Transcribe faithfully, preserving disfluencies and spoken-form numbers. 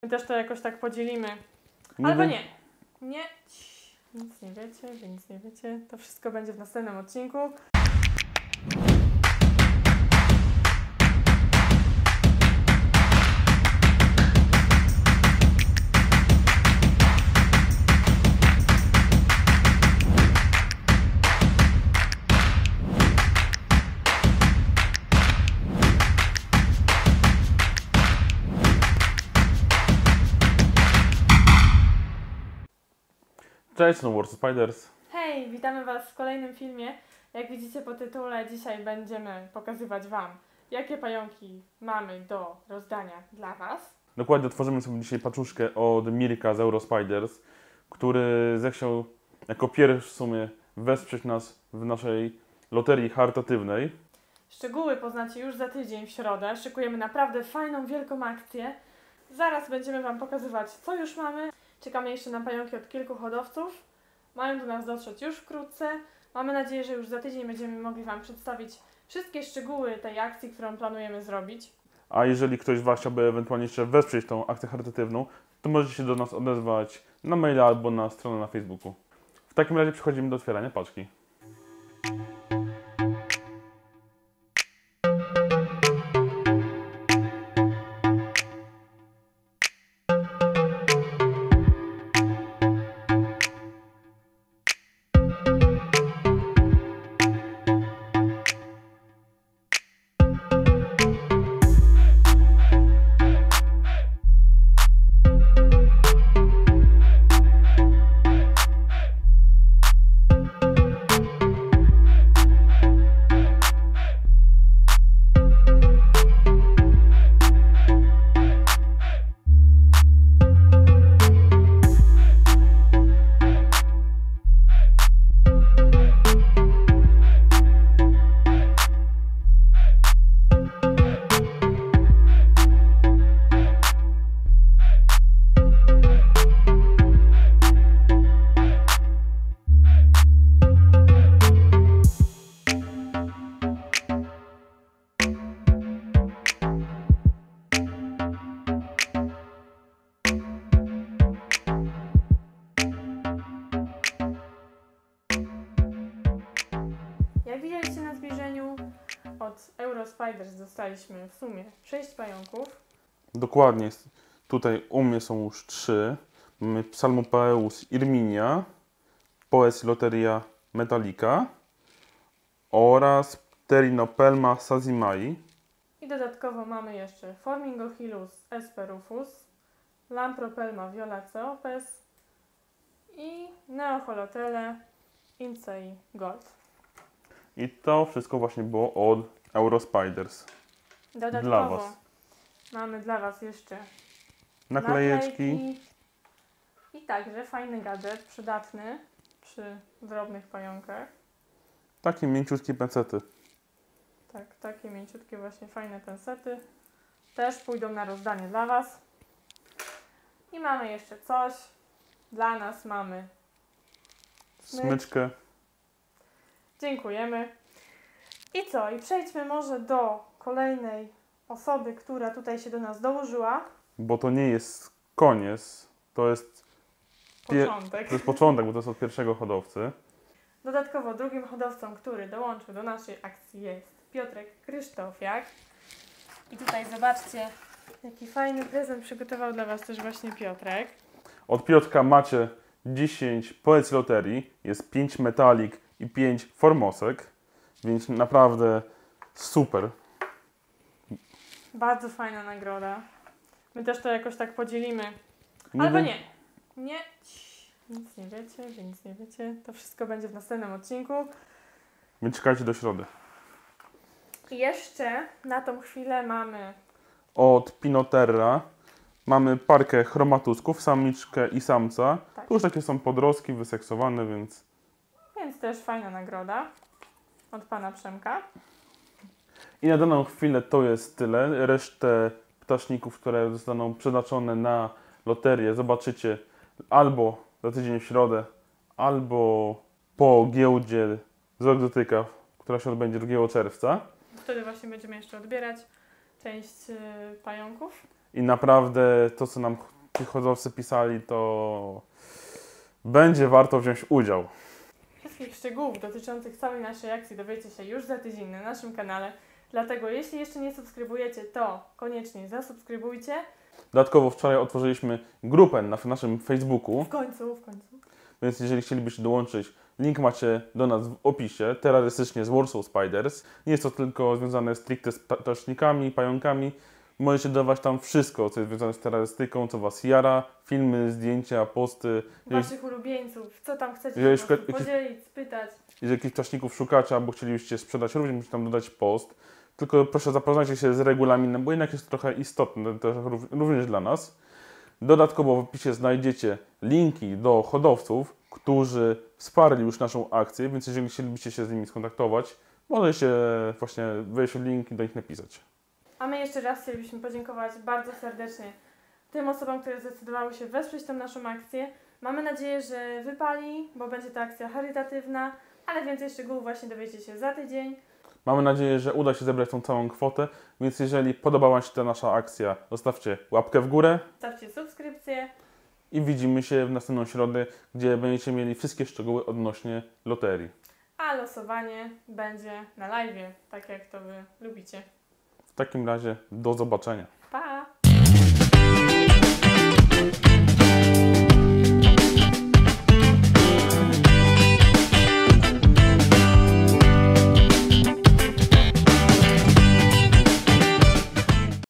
My też to jakoś tak podzielimy. Nie Albo wiem. nie. Nie. Cii, nic nie wiecie, wy nic nie wiecie. To wszystko będzie w następnym odcinku. Cześć, no Wars Spiders. Hej, witamy Was w kolejnym filmie. Jak widzicie po tytule, dzisiaj będziemy pokazywać Wam, jakie pająki mamy do rozdania dla Was. Dokładnie, otworzymy sobie dzisiaj paczuszkę od Mirka z Eurospiders, który zechciał jako pierwszy w sumie wesprzeć nas w naszej loterii charytatywnej. Szczegóły poznacie już za tydzień w środę. Szykujemy naprawdę fajną, wielką akcję. Zaraz będziemy Wam pokazywać, co już mamy. Czekamy jeszcze na pająki od kilku hodowców. Mają do nas dotrzeć już wkrótce. Mamy nadzieję, że już za tydzień będziemy mogli Wam przedstawić wszystkie szczegóły tej akcji, którą planujemy zrobić. A jeżeli ktoś z Was chciałby ewentualnie jeszcze wesprzeć tą akcję charytatywną, to możecie się do nas odezwać na maila albo na stronę na Facebooku. W takim razie przechodzimy do otwierania paczki. Jak widzieliście na zbliżeniu, od Eurospiders dostaliśmy w sumie sześć pająków. Dokładnie, tutaj u mnie są już trzy. Mamy Psalmopoeus irminia, Poes loteria metallica oraz Pterinopelma sazimai. I dodatkowo mamy jeszcze Formingochilus esperufus, Lampropelma violaceopes i Neoholotele incei gold. I to wszystko właśnie było od Eurospiders. Dodatkowo Dla Was. mamy dla Was jeszcze Naklejeczki. naklejki i także fajny gadżet, przydatny przy drobnych pająkach. Takie mięciutkie pensety. Tak, takie mięciutkie właśnie fajne pensety. Też pójdą na rozdanie dla Was. I mamy jeszcze coś. Dla nas mamy smycz. Smyczkę. Dziękujemy. I co? I przejdźmy może do kolejnej osoby, która tutaj się do nas dołożyła. Bo to nie jest koniec. To jest, pie- Początek. to jest początek, bo to jest od pierwszego hodowcy. Dodatkowo drugim hodowcą, który dołączył do naszej akcji, jest Piotrek Krzysztofiak. I tutaj zobaczcie, jaki fajny prezent przygotował dla Was też właśnie Piotrek. Od Piotrka macie dziesięć poezji loterii. Jest pięć metalik i pięć formosek. Więc naprawdę super. Bardzo fajna nagroda. My też to jakoś tak podzielimy. Nie Albo wiem. nie. Nie. Cii, nic nie wiecie, wy nic nie wiecie. To wszystko będzie w następnym odcinku. Więc czekajcie do środy. I jeszcze na tą chwilę mamy Od Pinoterra mamy parkę chromatusków, samiczkę i samca. Tak. Tu już takie są podrostki, wyseksowane, więc... Więc też fajna nagroda od pana Przemka. I na daną chwilę to jest tyle. Resztę ptaszników, które zostaną przeznaczone na loterię, zobaczycie albo za tydzień w środę, albo po giełdzie z egzotyka, która się odbędzie drugiego czerwca. Wtedy właśnie będziemy jeszcze odbierać część y, pająków. I naprawdę to, co nam ci hodowcy pisali, to będzie warto wziąć udział. Wszystkich szczegółów dotyczących całej naszej akcji dowiecie się już za tydzień na naszym kanale. Dlatego jeśli jeszcze nie subskrybujecie, to koniecznie zasubskrybujcie. Dodatkowo wczoraj otworzyliśmy grupę na naszym Facebooku, W końcu, w końcu. więc jeżeli chcielibyście dołączyć, link macie do nas w opisie, terrorystycznie z Warsaw Spiders. Nie jest to tylko związane stricte z ptasznikami, pająkami. Możecie dawać tam wszystko, co jest związane z terrorystyką, co Was jara, filmy, zdjęcia, posty. Waszych ulubieńców, co tam chcecie Jeżeli po prostu szuka- podzielić, spytać. Jeżeli jakichś ptaszników szukacie albo chcielibyście sprzedać, również musicie tam dodać post. Tylko proszę zapoznajcie się z regulaminem, bo jednak jest trochę istotne też rów- również dla nas. Dodatkowo w opisie znajdziecie linki do hodowców, którzy wsparli już naszą akcję, więc jeżeli chcielibyście się z nimi skontaktować, możecie właśnie wejść w link i do nich napisać. A my jeszcze raz chcielibyśmy podziękować bardzo serdecznie tym osobom, które zdecydowały się wesprzeć tę naszą akcję. Mamy nadzieję, że wypali, bo będzie to akcja charytatywna, ale więcej szczegółów właśnie dowiecie się za tydzień. Mamy nadzieję, że uda się zebrać tą całą kwotę, więc jeżeli podobała się ta nasza akcja, zostawcie łapkę w górę Stawcie subskrypcję. i widzimy się w następną środę, gdzie będziecie mieli wszystkie szczegóły odnośnie loterii. A losowanie będzie na live'ie, tak jak to Wy lubicie. W takim razie do zobaczenia. Pa!